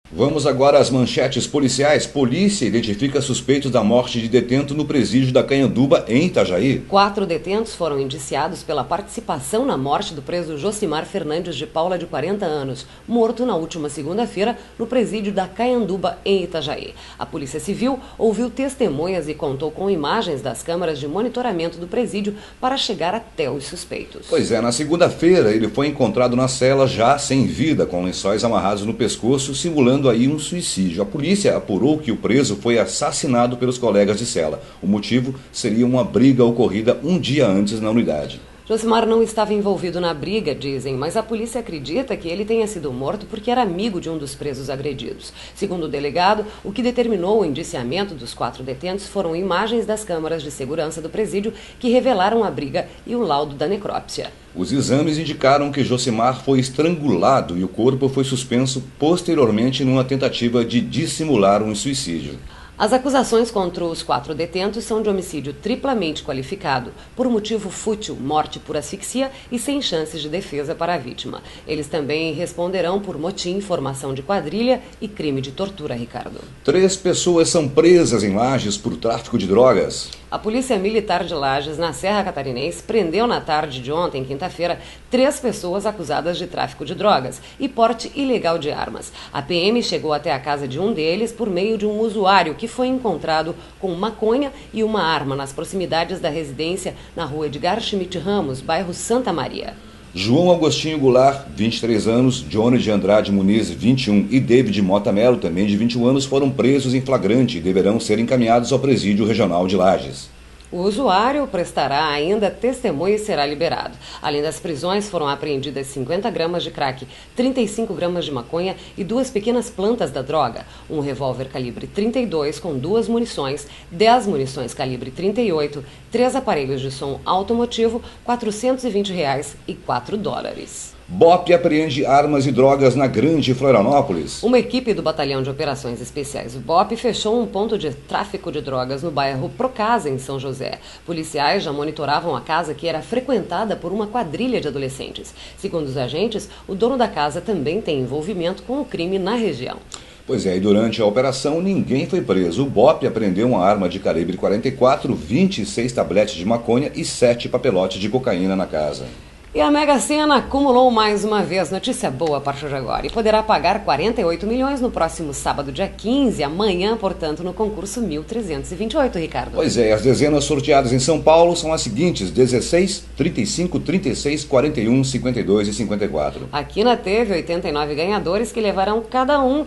Vamos agora às manchetes policiais. Polícia identifica suspeitos da morte de detento no presídio da Canhanduba, em Itajaí. 4 detentos foram indiciados pela participação na morte do preso Josimar Fernandes de Paula, de 40 anos, morto na última segunda-feira no presídio da Canhanduba, em Itajaí. A Polícia Civil ouviu testemunhas e contou com imagens das câmeras de monitoramento do presídio para chegar até os suspeitos. Pois é, na segunda-feira ele foi encontrado na cela já sem vida, com lençóis amarrados no pescoço, simulando aí um suicídio. A polícia apurou que o preso foi assassinado pelos colegas de cela. O motivo seria uma briga ocorrida um dia antes na unidade. Josimar não estava envolvido na briga, dizem, mas a polícia acredita que ele tenha sido morto porque era amigo de um dos presos agredidos. Segundo o delegado, o que determinou o indiciamento dos 4 detentos foram imagens das câmaras de segurança do presídio que revelaram a briga e o laudo da necrópsia. Os exames indicaram que Josimar foi estrangulado e o corpo foi suspenso posteriormente numa tentativa de dissimular um suicídio. As acusações contra os 4 detentos são de homicídio triplamente qualificado, por motivo fútil, morte por asfixia e sem chances de defesa para a vítima. Eles também responderão por motim, formação de quadrilha e crime de tortura, Ricardo. 3 pessoas são presas em Lages por tráfico de drogas. A Polícia Militar de Lages, na Serra Catarinense, prendeu na tarde de ontem, quinta-feira, 3 pessoas acusadas de tráfico de drogas e porte ilegal de armas. A PM chegou até a casa de um deles por meio de um usuário que foi encontrado com maconha e uma arma nas proximidades da residência na rua Edgar Schmidt Ramos, bairro Santa Maria. João Agostinho Goulart, 23 anos, Johnny de Andrade Muniz, 21 e David Mota Melo, também de 21 anos, foram presos em flagrante e deverão ser encaminhados ao presídio regional de Lages. O usuário prestará ainda testemunho e será liberado. Além das prisões, foram apreendidas 50 gramas de crack, 35 gramas de maconha e 2 pequenas plantas da droga, um revólver calibre 32 com 2 munições, 10 munições calibre 38, 3 aparelhos de som automotivo, R$ 420 e $4. BOP apreende armas e drogas na Grande Florianópolis. Uma equipe do Batalhão de Operações Especiais, o BOP, fechou um ponto de tráfico de drogas no bairro Procasa, em São José. Policiais já monitoravam a casa, que era frequentada por uma quadrilha de adolescentes. Segundo os agentes, o dono da casa também tem envolvimento com o crime na região. Pois é, e durante a operação ninguém foi preso. O BOP apreendeu uma arma de calibre 44, 26 tabletes de maconha e 7 papelotes de cocaína na casa. E a Mega Sena acumulou mais uma vez, notícia boa a partir de agora, e poderá pagar 48 milhões no próximo sábado, dia 15, amanhã, portanto, no concurso 1328, Ricardo. Pois é, as dezenas sorteadas em São Paulo são as seguintes: 16, 35, 36, 41, 52 e 54. Aqui na teve 89 ganhadores que levarão cada um R$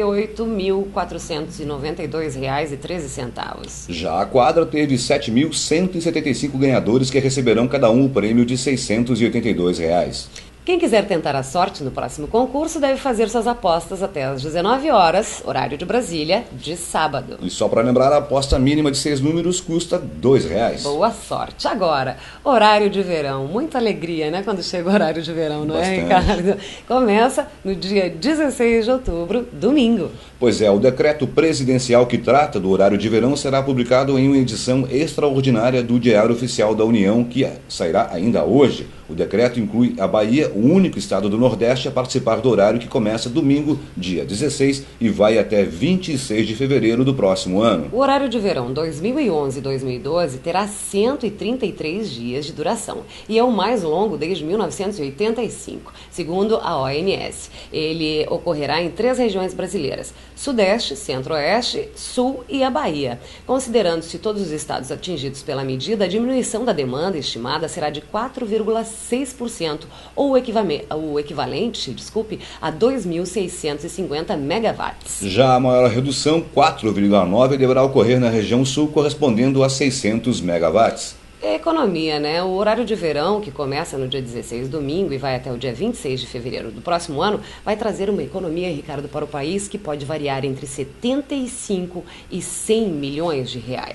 38.492,13. Já a quadra teve 7.175 ganhadores que receberão cada um o prêmio de R$ 682. Quem quiser tentar a sorte no próximo concurso deve fazer suas apostas até às 19 horas, horário de Brasília, de sábado. E só para lembrar, a aposta mínima de 6 números custa R$ 2. Boa sorte. Agora, horário de verão. Muita alegria, né, quando chega o horário de verão, não é, Ricardo? Começa no dia 16 de outubro, domingo. Pois é, o decreto presidencial que trata do horário de verão será publicado em uma edição extraordinária do Diário Oficial da União, que sairá ainda hoje. O decreto inclui a Bahia, o único estado do Nordeste a participar do horário, que começa domingo, dia 16, e vai até 26 de fevereiro do próximo ano. O horário de verão 2011-2012 terá 133 dias de duração e é o mais longo desde 1985, segundo a ONS. Ele ocorrerá em 3 regiões brasileiras: Sudeste, Centro-Oeste, Sul e a Bahia. Considerando-se todos os estados atingidos pela medida, a diminuição da demanda estimada será de 4,6%, ou o equivalente, a 2.650 megawatts. Já a maior redução, 4,9%, deverá ocorrer na região sul, correspondendo a 600 megawatts. É economia, né? O horário de verão, que começa no dia 16, domingo, e vai até o dia 26 de fevereiro do próximo ano, vai trazer uma economia, Ricardo, para o país que pode variar entre 75 e 100 milhões de reais.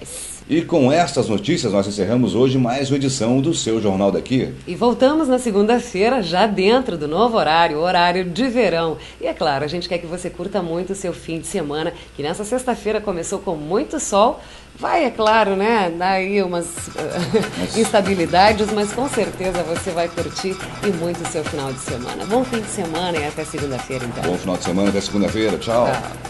E com estas notícias nós encerramos hoje mais uma edição do seu Jornal daqui. E voltamos na segunda-feira, já dentro do novo horário, horário de verão. E é claro, a gente quer que você curta muito o seu fim de semana, que nessa sexta-feira começou com muito sol. Vai, é claro, né, dar aí umas instabilidades, mas com certeza você vai curtir e muito o seu final de semana. Bom fim de semana e até segunda-feira, então. Bom final de semana, até segunda-feira. Tchau. Tchau.